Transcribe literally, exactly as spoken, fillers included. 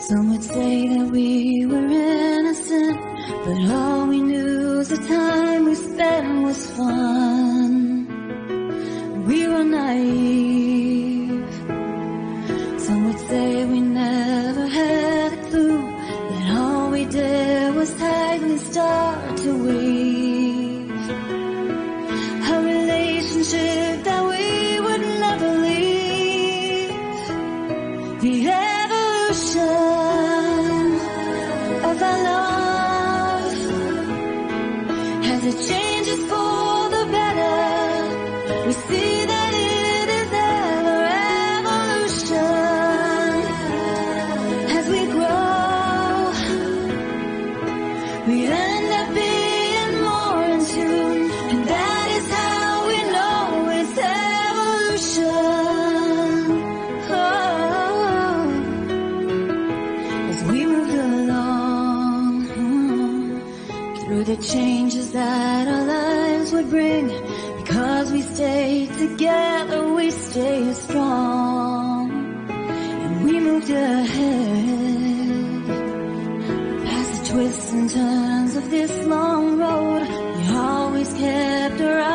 Some would say that we were innocent, but all we knew is the time we spent was fun. We were naive. Some would say we never had a clue, that all we did was tightly start to weave a relationship that we would never leave. The evolution of our love, as it changes for the better, we see that it is ever evolution. As we grow, we end up being more in tune, and that is how we know it's evolution. Oh, as we move along, through the changes that our lives would bring, because we stay together, we stay strong, and we moved ahead. Past the twists and turns of this long road, we always kept our eyes